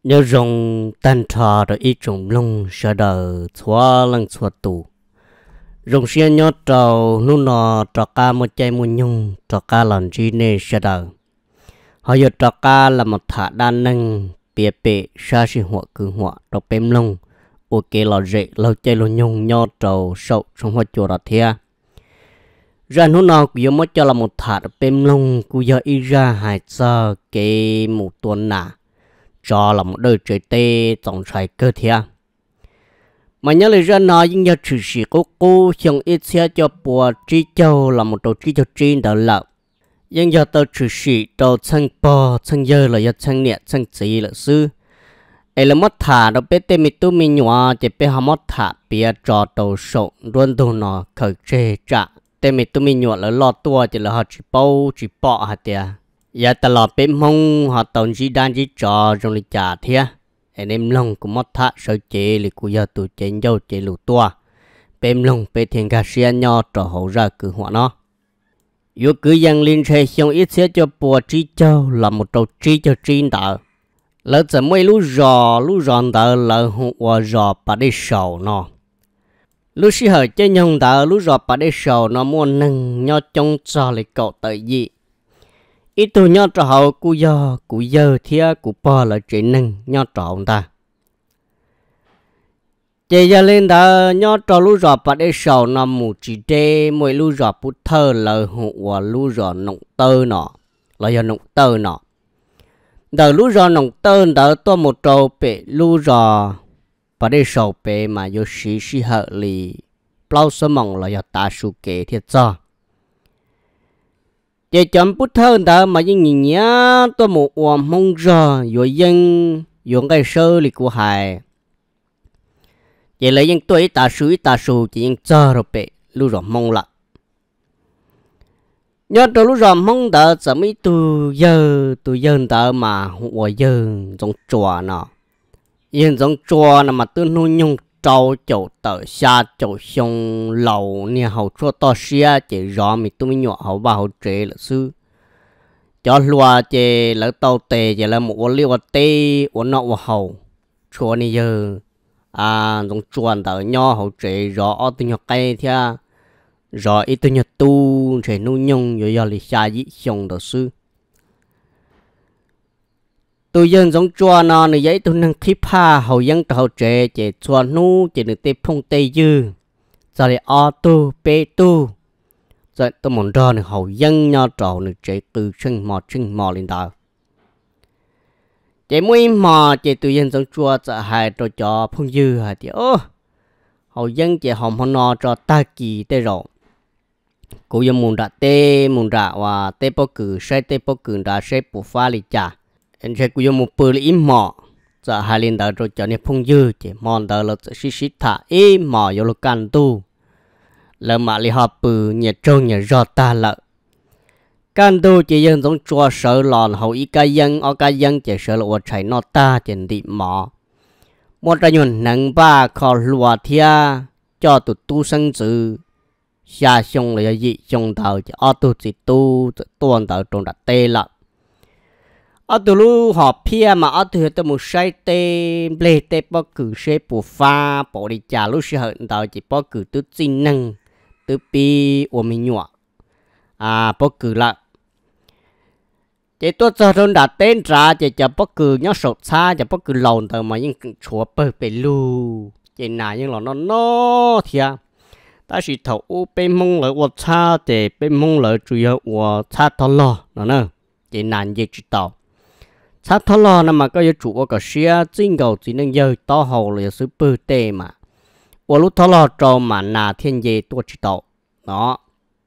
nhớ rong tan trò rồi ít trồng lông sợ đời xóa lăng xóa tù rong xia nhớ trâu nu nọ trò ca một chai một nhung trò ca làm gì nè sợ đời họ giờ trò ca là một thả đan nâng bịa bịa sa sinh hoạt cử hoạt trò bém lông ok lò rễ lâu chai lo nhung nhớ trâu sậu trong hoa chùa đó thia ra nu nọ cứ mất cho là một thả bém lông cứ giờ ít ra hai giờ cái một tuần nà cho là một đời trời tê tổng trái cơ thia mà nhớ lời ra nói nhưng nhớ chữ sĩ cô xong ít xe cho bùa trí châu là một đầu trí châu trên đó lợ nhưng giờ tao chữ sĩ đầu chân bò chân dơ là do chân nhẹ chân chỉ là sư ấy là mất thả đâu biết tên mi tu mi nhỏ chỉ biết họ mất thả bia trò đầu sổ luôn đồ nó khởi chê trả tên mi tu mi nhỏ là lo tua chỉ là họ chỉ bao chỉ bỏ hả tia giờ ta lọt bên mông họ tồn chỉ đan chỉ trò trong lịch trả thia anh em lòng cũng mất thạ sợi chế lịch của giờ tụ chế dâu chế lù tua bên lòng bên thiên ca xia nho trò hậu ra cứ họ nó yếu cứ dân liên hệ xong ít xíu cho bùa trí châu là một đầu trí cho chín đỡ lỡ giờ mấy lú giòn đỡ lỡ hoa giò bà đi sầu nó lú xí hở chơi nhông đỡ lú giò bà đi sầu nó muốn nâng nho trong cho lịch cậu tới gì ít tôi nhớ trò hậu cụ giờ thia cụ bò là chuyện nâng nhớ trò ông ta chị giờ lên đó nhớ trò lú rò bà để sầu nằm mù chỉ đê mỗi lú rò bút thơ là hụa lú rò nông tơ nọ là giờ nông tơ nọ đờ lú rò nông tơ đỡ tôi một trâu bể lú rò bà để sầu bể mà vô xí hợ lì bao sơ mong là giờ ta su kể thiệt cho chỉ chọn bút thơ đó mà những nhìn nhá tôi một ôm mong rò rồi dân dùng cái sơ li của hải chỉ lấy những tuổi ta sứ chỉ những chờ rồi bệ lưu rồi mong lạ nhớ tôi lúc rồi mong đỡ giờ mấy tôi giờ đỡ mà hồi giờ giống chùa nọ yên giống chùa nè mà tôi nuôi nhung trâu chậu tờ xa chậu xong lầu nè hậu cho to xia chỉ rõ mi tôi nhỏ hậu ba hậu trẻ là sư cho lùa chỉ lỡ tàu tề chỉ là một liều tê của nọ của hậu chùa này giờ giống chuồn tờ nhỏ hậu trẻ rõ tôi nhỏ cây thia rõ ít tôi nhỏ tu trẻ nuôi nhung rồi giờ là xa dĩ xong đó sư tôi dân giống chua nó này giấy tôi nâng clip ha hậu dân hậu trẻ chỉ chua nu chỉ được tiếp phong tây dư giờ lại auto bê tu giờ tôi muốn ra này hậu dân nhau trầu này trẻ từ chân mò lên đó chỉ mỗi mò chỉ tôi dân giống chua giờ hai tôi cho phong dư hả thì hậu dân chỉ hồng nó cho ta kỳ tê rồi cô dân muốn ra và tê bó cử đã sẽ bù pha lì chả anh sẽ cứ dùng một bữa im mỏ giờ hai lần đó rồi cho nên phong dư chỉ mòn đó là xí thả im mỏ vô lúc can tu là mà li họp bự nhiệt trông nhiệt giọt ta lợ can tu chỉ dân giống chua sợ lòn hậu ý ca dân chỉ sợ là ô chạy nó ta chỉ đi mỏ một cái nhuận nắng ba khó lùa thia cho tụt tu sinh tử xa xong là gì xong tàu chỉ tu chỉ tu tuần tàu trong đặt tê lợ từ lúc họ pia mà từ từ một sai tê ble tê bao cử xe bù pha bỏ đi trả lúc sẽ hận tao chỉ bao cử từ chính năng từ pi của mình nhỏ bao cử lại chỉ tôi cho trong đặt tên ra chỉ cho bao cử nhớ sốt xa cho bao cử lòn tao mà những chúa bơi bể lu chỉ này những là nó thiệt ta chỉ thầu bên mông lợi của cha để bên mông lợi chủ yếu của cha thọ lo nó nè chỉ nạn gì chỉ tao sát thọ lo nằm mà có chủ của cái xe chính cầu chỉ nên giờ to hậu là sự bự tệ mà của lúc thọ lo cho mà nà thiên về tôi chỉ tao đó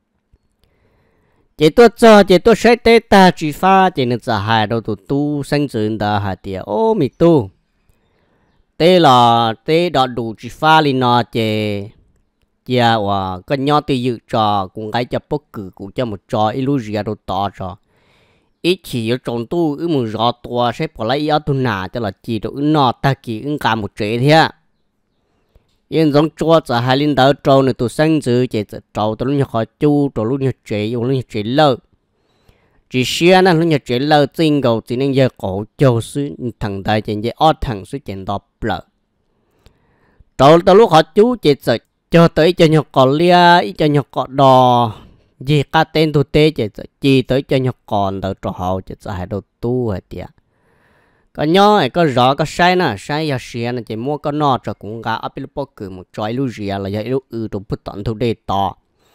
chỉ tôi sẽ tê ta chỉ pha chỉ nên giả hại đâu tụi tu sinh dưỡng đã hại tiệt mi tu tê là tê đã đủ chỉ pha li nó chỉ và cái nhỏ thì dự trò cũng cái cho bất cứ cũng cho một trò illusion đâu to trò ít chỉ ở trong tu một rõ tua sẽ bỏ lại ở tu nà cho là chỉ được nó ta chỉ cả một chế thế yên giống chua giờ hai linh đạo trâu này tu sinh giữ chỉ trâu tu lúc nhỏ chú trâu lúc nhỏ chế dùng lúc nhỏ chế lơ chỉ xia nó nhớ chỉ lâu tin cầu chỉ nên giờ cổ châu sư thằng đại chuyện gì ở thằng sư chuyện đó lợ rồi tới lúc họ chú chỉ sợ cho tới cho nhọc cỏ lia cho nhọc cỏ đò gì cả tên tu tế chỉ tới cho nhọc còn tới trò hậu chỉ sợ hai đồ tu hay tiệt có nhỏ có rõ có sai nè sai giờ xia nó chỉ mua có nọ cho cũng cả ở bên phố cử một trái lu rìa là giờ lúc trong bút tận thu đề to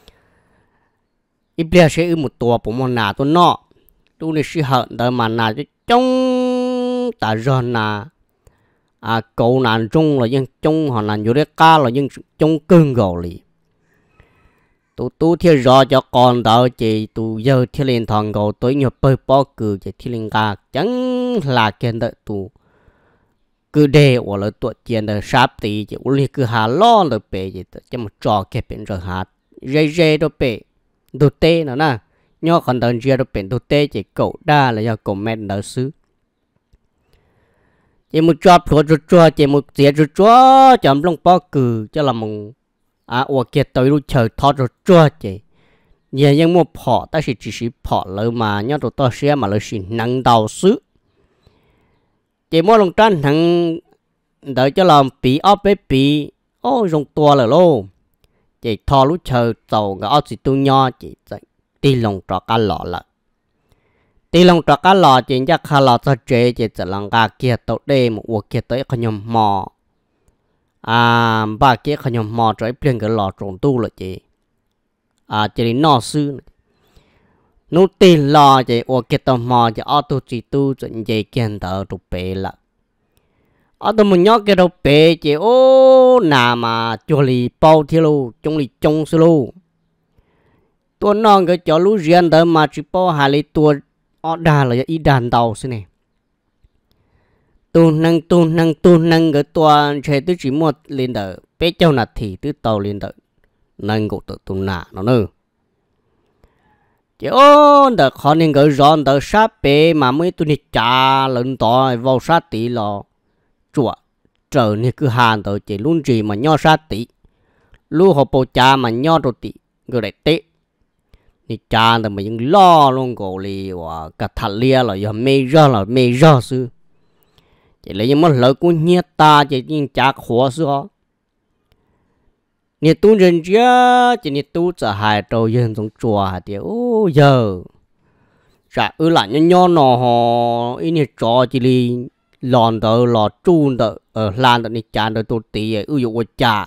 ít bia sẽ một tua của một nà tôi nọ tu này sẽ hận đời mà nà cho trong ta rồi nà cậu nàn trung là dân trung họ nàn vô đấy ca là dân trung cưng gầu lì tu theo rõ cho con đó chỉ tu giờ theo lên thằng gầu tối nhiều bơi bỏ cử chỉ theo lên ca chẳng là kiện đợi tu cứ để hoặc là tuột tiền đời sắp tí chỉ uli cứ hà lo được bể chỉ cho một trò kẹp bên rồi hạt dây đó bể đồ tê nữa nè nhớ còn đơn chia đó bên đồ tê chỉ cậu đa là do cậu mẹ đỡ xứ chỉ một trò chua chỉ một dĩa chua chấm lông bao cừ cho là một ở kia tới lúc chờ thọ chua chỉ giờ nhưng một phỏ ta chỉ phỏ lời mà nhớ đồ to xe mà lời chỉ nắng đầu xứ chỉ mỗi lần tranh thằng đợi cho làm bị ốp bếp bị dùng tua là lô chỉ thò lúc chờ tàu ngõ chỉ tu nho chỉ ti lồng trọ cá lọ là ti lồng trọ cá lọ chỉ chắc khá lọ cho chế chỉ lòng gà kia tàu đê một cuộc kia tới không nhầm mò ba kia không nhầm mò trái phiên cái lọ trộn tu là chỉ chỉ nọ sư nút ti lọ chỉ cuộc kia tàu mò chỉ ở tu chỉ tu chuẩn chỉ kiên tàu tụ bể là ở đâu mình nhớ cái đâu bể chỉ nà mà cho lì bao thiêu lu trong lì trong sư lu tôi non cái cho lú riêng đó mà chỉ bao hai lì tôi ở đà là ít đàn đầu thế này tu năng cái tôi chơi tôi chỉ một lên đó bé châu nạt thì tôi tàu lên đó năng cụ tự tu nà nó nữa chỉ đó khó nên cái giòn đó sát bé mà mới tôi đi trả lần đó vào sát tí lo chùa trở nên cứ hàn tới chỉ luôn gì mà nho sát tí lu họ bầu cha mà nho đồ tí người đại tệ thì cha thì mà những lo luôn cổ lì và cả thật lia là giờ mê ra sư chỉ lấy những món lợi của nhiệt ta chỉ những cha khó sư họ nhiệt tu人家chỉ nhiệt tu trở hại trâu dân trong chùa thì giờ chả lại nho nọ họ ý nhiệt trò chỉ li lòn đỡ lò chun đỡ ở lan đỡ đi chán đỡ tôi tí ưu dụ của cha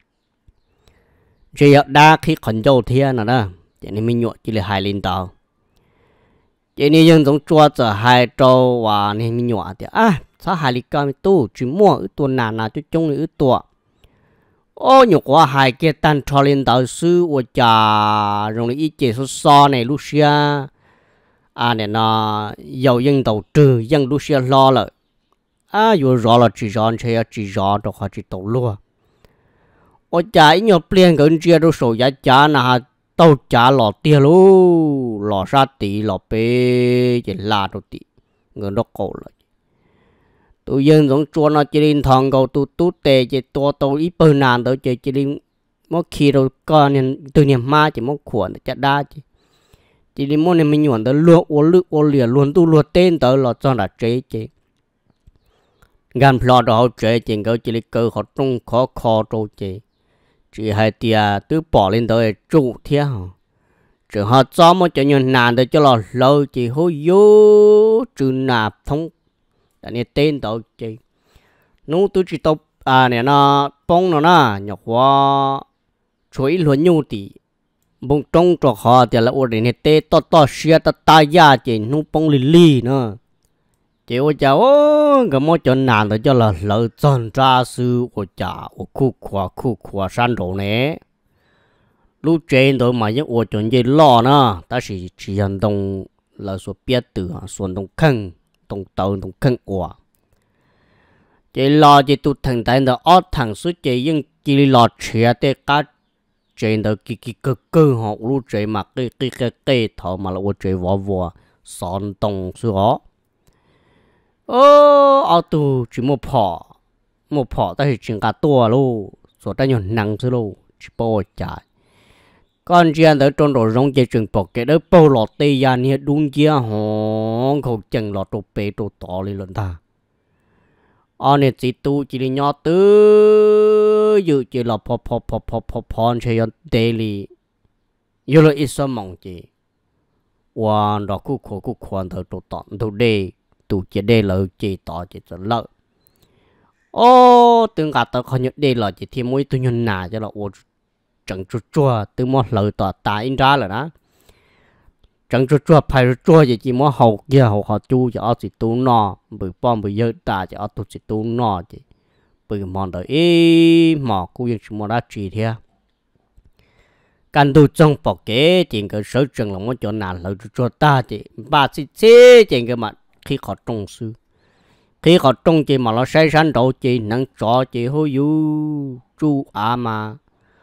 chỉ đa khi khẩn dâu thiên nè cho nên mình nhọ chỉ là hai linh tàu cho nên dân giống chua trở hai trâu và nên mình nhọ thì sao hai linh cam tu chỉ mua tuần nào cho chung nữa tuần nhọ quá hai cái tan cho linh tàu sư của cha rồi ý chế so này Lucia này nó giàu dân tàu trừ dân Lucia lo lại vừa rõ là chỉ rõ chơi chỉ rõ đâu họ chỉ tàu luôn ôi cha ít nhiều tiền cái chia đâu số giá cha là tàu cha lọ tiền luôn lọ sát tí lọ bê chỉ là đâu tí người nó cổ lại tụi dân giống chua nó chỉ lên thằng cầu tụi tệ chỉ tàu ít bơ nàn đâu chỉ lên mỗi khi đâu con nên từ niệm ma chỉ mỗi khuẩn chả đa chỉ lên mỗi này mình nhuận tới luôn liền luôn tu luôn tên tới lọ cho là chế gan plot đó chế chừng cái chỉ cơ họ trung khó trâu chế chỉ hai tia cứ bỏ lên tới trụ thế hả chỉ họ cho một chỗ nhân nàn để cho lò lâu chỉ hối vô trừ nạp thông tại nên tên tao chế nú tôi chỉ tao này nó bông nó nè nhọc quá chuối luôn nhu tỉ bông trong trò họ thì là ổn định tê to xia ta ya chế nú bông lì nữa chịu cháu cái món cho nàn để cho là lợi chân ra sư của cha của khu khóa san đồ nè lúc trên đó mà những ô chuẩn gì lo nữa ta chỉ hành động là số biết từ số động khăn động tàu động khăn quả chỉ lo chỉ tụt thành tại đó ở thằng số chỉ những chỉ lo chia để cả trên đó cái họ lúc trên mà cái thọ mà là ô trên vò son động số họ ở tù chỉ một phỏ ta chỉ chừng cả tua luôn số ta nhon nặng chứ luôn chỉ bao chạy con chiên tới trong đồ rong chơi chừng bọc cái đó bao lọt tây ya nè đúng chia hòn khẩu chừng lọt đồ bể đồ to lên lần ta anh ấy chỉ tu chỉ đi nhỏ tư dự chỉ là phò chơi daily yêu là ít số mong chỉ và đó cũng khoan thở đồ tọn đồ đề tu chỉ đề là chỉ tỏ chỉ cho lợ ô từng cả tao không nhận đề là chỉ thêm mỗi tu nhân nà cho là ô chẳng chua từ một lời tỏ ta in ra là đó chẳng chua phải chua chỉ mỗi hậu kia hậu họ chu cho chỉ tu nọ bự bom bự dơ ta cho tu chỉ tu nọ chỉ bự mòn đời ý mò cũng như chúng đã chỉ thế căn tu trong bọc kế trên cái sở trường là một chỗ nào lời chua ta chỉ ba chỉ trên cái mặt khi họ trông sư khi họ trông chỉ mà nó say sắn đầu chỉ nắng gió chỉ hôi du chu mà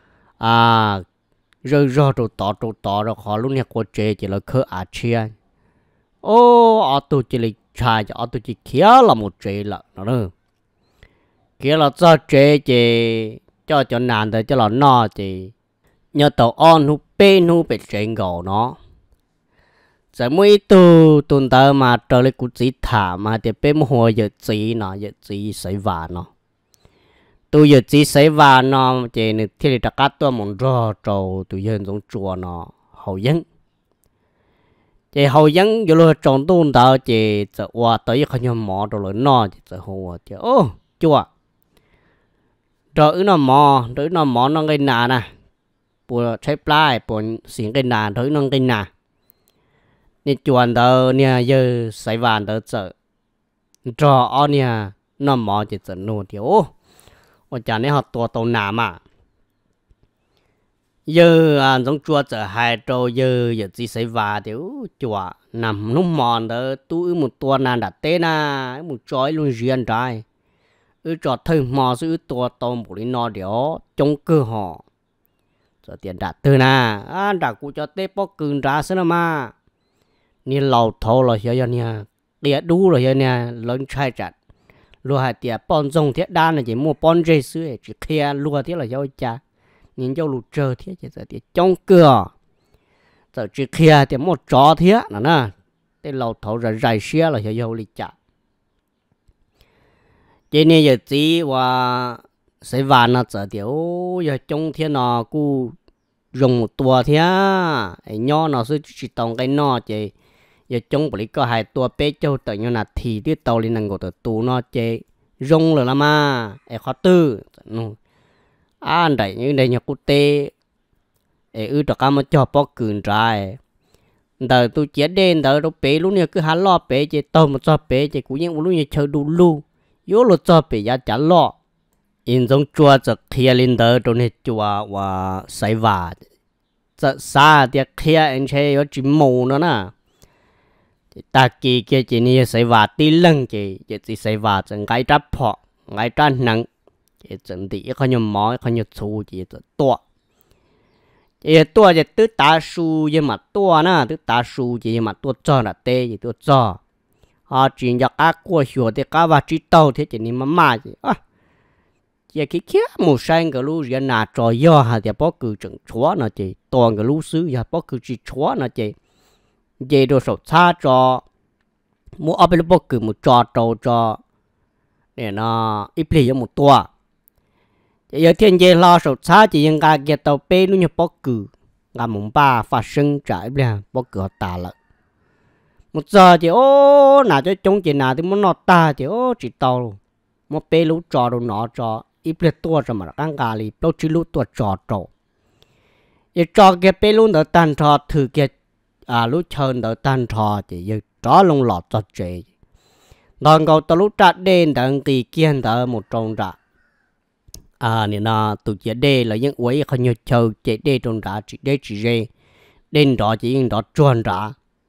rơi đồ tỏ rồi họ lúc này qua chơi chỉ là khơi chia ô tôi chỉ là trai cho tôi chỉ kia là một chơi là nó nữa kia là cho chơi chỉ cho nàn tới cho là no chỉ nhớ tàu on hu bị chơi gầu nó giờ mấy tuần tới mà trở lại cũng chỉ thả mà thì bé mua giờ chỉ xảy vả nó tôi giờ chỉ xảy vả nó chỉ nên thì tất cả tôi muốn rõ trâu tôi giờ giống chùa nó hậu dân chỉ hậu dân giờ lo trồng tuần tới chỉ giờ qua tới không nhớ mỏ rồi nó chỉ giờ hồ chỉ ô chùa rồi nó mỏ nó cái nà nè bùa trái plai bùa xỉn cái nà tới nó cái nà nên chuẩn đó nha giờ xảy vàn đó sợ cho anh nha nó mò chỉ sợ nô thì ô chả nên họ tua tàu nàm à giờ giống chua sợ hai trâu giờ chỉ xảy vàn thì chua nằm lúc mòn đó tôi một tua nàn đặt tên à một chói luôn riêng trái cho thầy mò sự tua tàu một đi nó đéo trong cơ họ giờ tiền đặt từ nà đặt cụ cho tép bó cưng ra xem mà ni lầu thâu là hiểu nha địa đủ rồi hiểu nha lớn trai chặt lúa hạt tiệt bón rong thiết đan là chỉ mua bón dây sữa chỉ kia lúa thiết là hiểu cha nhìn cho lúa trơ thiết chỉ là tiệt trong cửa giờ chỉ kia thì một chó thiết là nè cái lầu thâu rồi dài xía là hiểu lịch chặt cái này giờ chỉ và sẽ vàn nó giờ tiểu giờ trong thiên nó cu dùng một tua thế nho nó sẽ chỉ tông cái nọ chỉ giờ trong bữa có hai tua bé châu tự nhiên là thì cái tàu lên năng của tụ nó chỉ dùng rồi mà khó tư anh đấy như đây nhà quốc tế cho các mà cho bó cường trái đời tôi chết đen đời đâu bé lúc này cứ há lo bé chỉ tàu một cho bé chỉ cũng những lúc này chơi đủ lu yếu lo cho bé giá trả lo in giống chua giật kia lên đời trong này chua và sấy vả giật xa thì kia anh chơi có chỉ mù nữa nè ta kỳ kia chỉ như sấy vả tí lưng chỉ sấy vả chẳng cái trap phọ cái trap nặng chỉ chẳng tí không nhiều mỏi không nhiều xu chỉ tua chỉ tua chỉ tứ tá su nhưng mà tua nè tứ tá su chỉ mà tua cho là tê chỉ tua cho họ chỉ nhặt ác qua hiểu thì cá và chỉ tàu thế chỉ nên mà chỉ giờ cái kia một sang cái lú giờ nà trò do hà thì bó cứ chẳng chúa nó chỉ toàn cái lú xứ giờ bó cứ chỉ chúa nó chỉ giờ đồ sầu xa cho mua ở bên bó cứ một trò trâu cho để nó ít lì một tua giờ thiên giờ lo sầu xa chỉ những cái kia tàu bê nó như bó cứ ngà mùng ba phát sinh trái bia bó cứ họ tà lại một giờ thì ô nào cho chúng chỉ nào thì muốn nó ta thì ô chỉ tàu một bê lú trò đồ nọ trò ít bê tua cho mà căng gà lì đâu chỉ lú tua trò trò giờ trò kia bê lú đỡ tan trò thử kia lú chơi đỡ tan trò thì giờ trò lông lọt cho chơi còn cầu tao lú trà đen đỡ kỳ kia đỡ một tròn trà nè nó tụi chị đê là những quấy không nhiều chơi chị đê tròn trà chị đê chỉ dê đen trò chỉ những trò tròn trà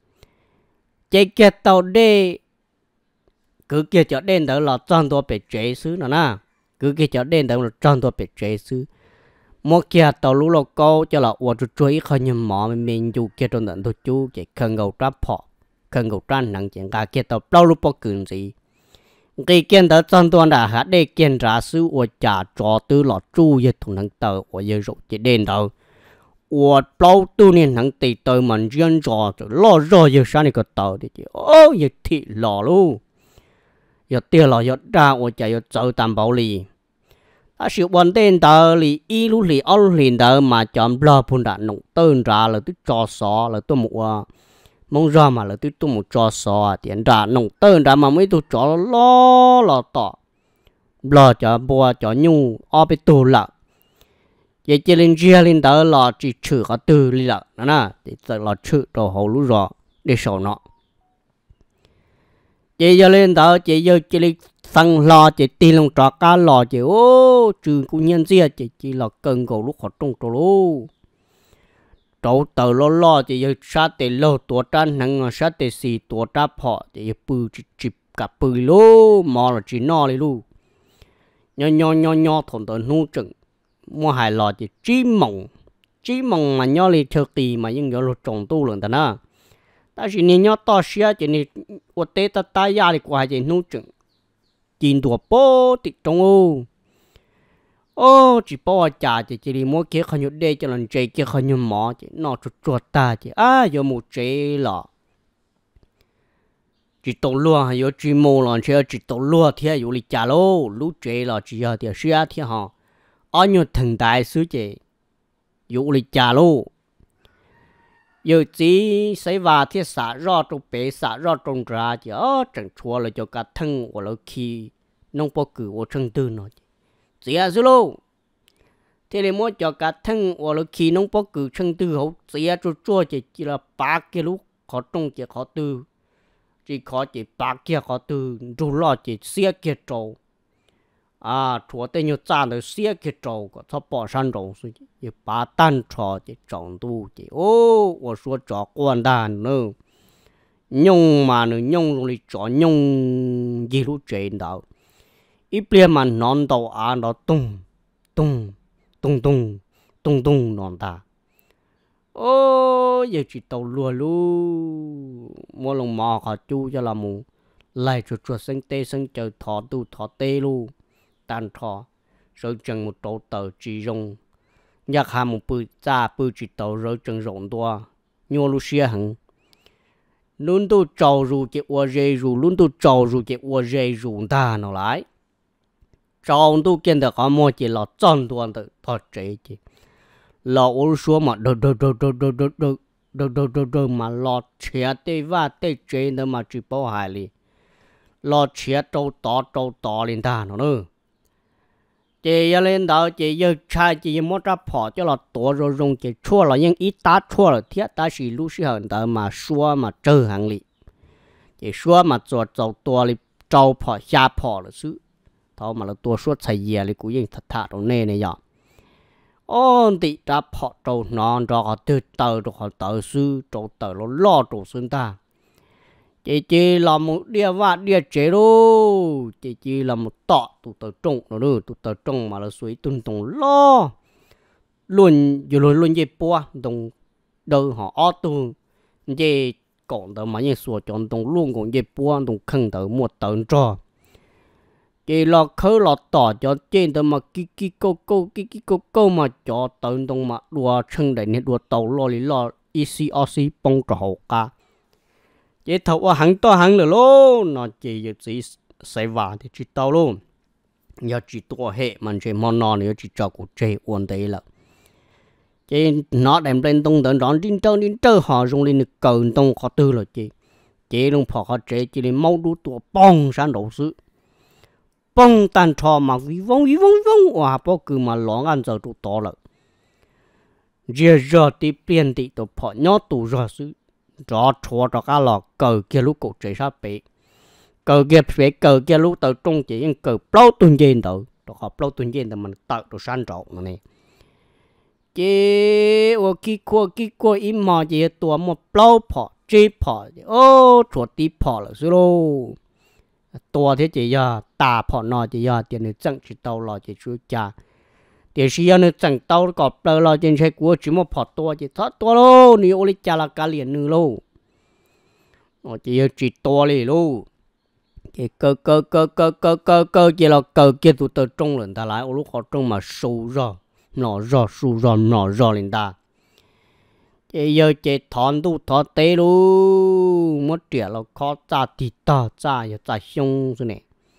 chị kia tàu đê cứ kia cho đen đỡ là tròn tua bị chế xứ nữa nè cứ kia cho đen đỡ là tròn tua bị chế xứ một kia tàu lú lô câu cho là uổng chuối không như mỏ mình dù kia trong tận tôi chú chỉ cần gầu trap phọ cần gầu trăn nặng chuyện cả kia tàu bao lúc bao cường gì cái kia đỡ tròn tua đã hát để kia trả xứ uổng trả cho tư lọ chu về thùng nặng tàu uổng giờ rụng chỉ đen đỡ 我包多年能得到门人做就老热有啥那个道的哦也铁老喽，要跌了要打我就要走担保理，ta sự vấn đề đó là ít lúc thì ở liền đó mà chọn lo phun đã nông tên ra là tôi cho xó là tôi mua mong ra mà là tôi mua cho xó tiền ra nông tên ra mà mấy tôi cho lo là tỏ lo cho bùa cho nhu ở bên tôi là vậy chỉ lên chia lên đó là chỉ chữ có từ là nè thì tự là chữ đồ hậu lú rõ để sổ nó chỉ giờ lên đó chỉ giờ chỉ lên sang lo chỉ tin lòng trọ cá lo chỉ ô trừ cũng nhân gì chỉ là cần cầu lúc họ trong trọ luôn trâu tờ lo chỉ giờ sát để lo tua trăn năng sát để xì tua tráp họ chỉ bự chỉ cả bự lô mò là chỉ no đi luôn nho thằng tờ nu chừng mua hài lò chỉ chí mộng mà nho li theo tì mà nhưng lo trồng tu lần ta na ta chỉ nên nho to xía chỉ nên ở tết ta ta ya đi qua chỉ nu chừng chín tuổi bố tịt trong ô chỉ bỏ trả chỉ đi mua kia không nhớ đây cho lần chơi kia không nhớ mỏ chỉ nó chuột ta chỉ giờ một chơi lọ chỉ tổ lúa hay có chỉ mua lần chơi chỉ tổ lúa thì hay có lịch trả lô lú chơi lọ chỉ thì xưa thì họ ở nhiều thành đại sứ chỉ có lịch trả lô giờ chỉ xây vào thì xả ra trong bể xả ra trong ra chỉ chẳng chua là cho cả thân của nó khi nông bò cử của chân tư nó chỉ là luôn thế thì mỗi cho cả thân của nó khi nông bò cử chân tư hậu chỉ là chua chỉ là ba cái lúc khó trong chỉ khó tư chỉ khó chỉ ba kia khó tư rồi lo chỉ xia kia trâu chúa tên như cha được xia kia trâu có thọ bỏ san trâu suy chỉ ba tan trò chỉ trồng tu chỉ ô tôi nói trò quan đàn nữa nhung mà nữa nhung rồi trò nhung gì lúc chuyện đó ít bia mà non đầu nó tung non ta ô giờ chỉ tàu lùa lu mua lòng mò họ chu cho là mù lại chuột sinh tê sinh chờ thọ tu thọ tê lu tan thọ rồi chừng một tổ tờ chỉ dùng nhạc hà một bự cha bự chỉ tàu rồi chừng rộng toa nhua lu xia hằng luôn tu trầu ru cái ua dây ru luôn tu trầu ru cái ua dây ru ta nó lại trầu tu kiến được có mua chỉ là chọn tuần tự thật chế chỉ là ô số mà đơ mà lọt chia tê va tê chế nữa mà chỉ bảo hại li lọt chia trâu to lên ta nó nữa chị giờ lên đó chị giờ trai chị muốn ra bỏ cho là tổ rồi dùng chị chua là những ít tá chua là thiết ta chỉ lúc xưa hơn đó mà xua mà chơi hàng li chị xua mà cho trâu to li trâu bỏ xa bỏ là xứ thôi mà là tua suốt xài dè li cũngยังthật đâu nè này giờ ôn tị ra bỏ trâu non cho họ từ từ rồi họ tự sư trâu tự nó lo trâu xương ta chị là một đĩa vạt đĩa chế đâu chị là một tọ tụ tờ trông nó được tụ tờ trông mà là suy tuân tùng lo luôn luôn dễ bua đồng đâu họ ở tu dễ còn đâu mà như sủa chọn đồng luôn còn dễ bua đồng khăn tờ một tờ cho chị là khơi là tỏ cho trên tờ mà kí cô mà cho tờ đồng mà đùa chân để đùa tàu lo lý lo ECRC bông trò hậu ca chị thầu hàng to hàng nữa luôn nó chỉ sẽ vào thì chỉ tao luôn giờ chỉ to hệ mà chỉ món ngon nữa chỉ cho của chị ổn đấy là chị nó đem lên tung tận đón đến trâu họ dùng lên cầu tung khó tư rồi chị luôn phò họ chị lên mau đu tua bong sang đầu sự bong tan trò mà vi vong và bao cứ mà lóng ăn giờ tụ to rồi giờ thì biến thì tụ phò nhớ tụ rồi sự cho chua cho cá lò cờ kia lúc cổ chạy sát bị cờ kia lúc từ trong chỉ những cờ bao tuần trên đầu rồi họ bao tuần trên thì mình tự được san trộn này chỉ ở kia qua im mà chỉ tua một bao phò chỉ phò ô chuột tí phò là số lô tua thế chỉ giờ ta phò nọ chỉ giờ tiền này chẳng chỉ tàu lò chỉ chú cha để xí nữa chẳng tao có bao lo trên xe của chỉ một phật to chỉ thoát to luôn nhiều lịch cha là cả liền nữa luôn nó chỉ to liền luôn cái cơ chỉ là cơ kia tụi tao trong lần ta lại lúc họ trong mà sâu ra nó ra lên ta cái giờ chế thon tu thọ tê luôn mất trẻ là khó ta thì ta ra ya ta xong rồi nè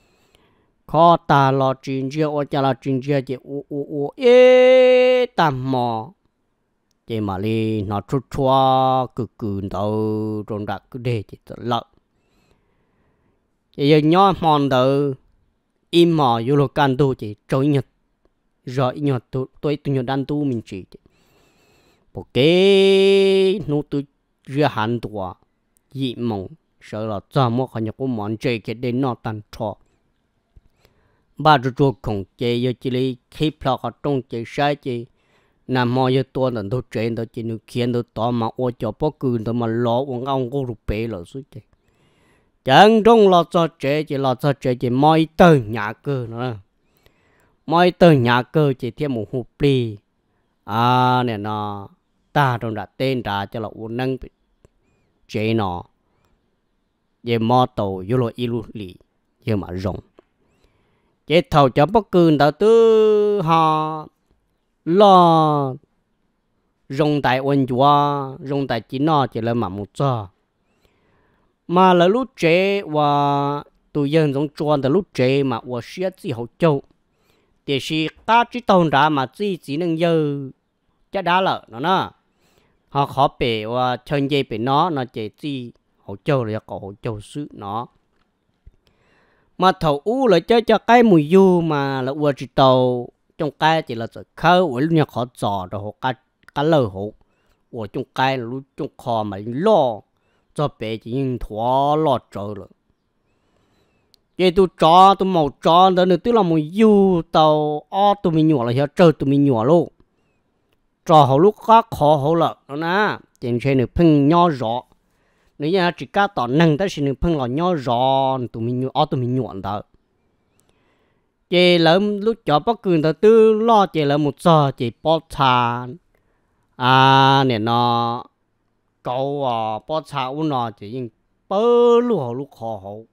khó ta lo chuyện chia ở cha là chuyện chia chế u ê tạm mò chế mà đi nó chút chua cực đâu trong đặc cứ để chế tự lợn chế giờ nhỏ mòn đâu im mò vô lo can tu chế trôi nhật rồi nhật tôi nhật đan tu mình chỉ một cái nó tôi chưa hẳn tuổi dị mộng sợ là cho một cái nhật của món chơi cái đến nó tan trọ ba chú cùng chơi giờ chỉ lấy khi plug ở trong chơi sai chơi nằm mò giờ tôi là tôi chơi tôi chỉ được khiến tôi tỏ mà ô cho bó cừu tôi mà lọ uống ông cô rụp bể là suốt chơi chẳng trong là cho chơi chỉ là cho chơi chỉ mọi từ nhà cơ nữa mọi từ nhà cơ chỉ thêm một hộp ly nè nó ta trong đã tên ra cho là uống năng chế nó về mò tàu vô lo ilu lì giờ mà rộng chế thầu cho bất cứ đầu tư họ lo rộng tại ôn chúa rộng tại chỉ nó chỉ là mà một giờ mà là lúc chế và tụi dân giống chuan từ lúc chế mà và xía gì hậu châu thì chỉ ta chỉ tồn ra mà chỉ nên giờ chắc đã lợ nó nè họ khó bể và chân dây bể nó chỉ gì hậu châu là có hậu châu xứ nó mà thầu u là cho cái mùi du mà là ua chỉ tàu trong cái chỉ là khâu ở lúc nhà khó dò rồi họ cá lơ hộ ở trong cái là lúc trong kho mà lo cho bé chỉ những thua lo trời rồi vậy tôi màu cho đó nữa tức là mùi du tàu tụi mình nhỏ là hiểu chơi tụi mình nhỏ luôn cho họ lúc khác khó họ lợ đó nè trên trên được phun nho rõ nếu như chỉ cá tỏ năng ta xin được phun là nho rõ tụi mình nhọn đó chị lỡ lúc cho bác cường đầu tư lo chị là một giờ chị bỏ trà nè nó cậu bỏ trà u nó chị nhưng bơ lúc khó hậu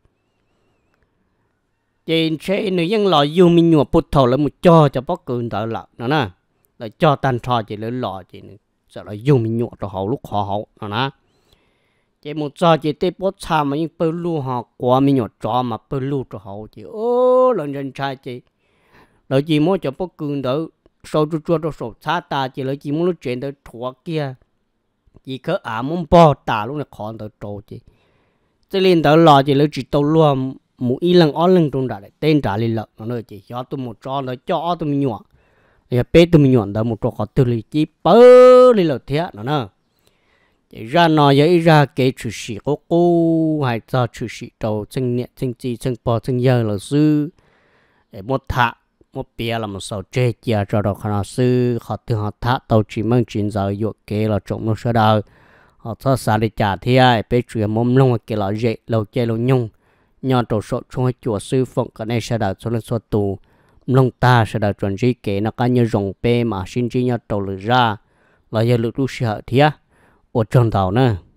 chị sẽ nếu như là dù mình nhọn bút thầu là một cho bác cường đầu lợ nó nè là cho tan trò chị lấy lọ chị sợ là dù mình nhọn cho hậu lúc khó hậu nó nè chị một giờ chị tê bớt xa mà những bơ lu họ qua mình nhỏ cho mà bơ lu cho họ chị lần dân trai chị lợi chị muốn cho bớt cường đỡ sau chua cho sổ xa ta chị lợi chị muốn nói chuyện tới thua kia chị cứ muốn bỏ ta lúc này khó tới trâu chị cho nên tới lò chị lợi chị tàu luôn mỗi lần trong đã tên trả lời lợn nó nói chị cho tôi một cho nó cho tôi mình nhỏ thì bé tôi mình nhỏ đó một trò khó từ lý chị bơ đi lợn thế nó nè ra nó vậy ra cái chủ sĩ của cô hay cho chủ sĩ đầu chân nhẹ chân chi chân bò chân giờ là sư một thạ một bia là một sầu chế chia cho đó khả sư họ từ họ thạ tàu chỉ mang chuyện giờ dụ kế là trộm nó sẽ đời họ cho xa đi trả thì ai bé chuyện mồm lông cái là dễ lâu chơi lâu nhung nhon tổ số trong hai chùa sư phụng cái này sẽ đời cho lên số tù lông ta sẽ đời chuẩn gì kế nó có như rồng bê mà xin chỉ nhau tổ lửa ra là giờ lửa tu sợ thì ở trong tàu nữa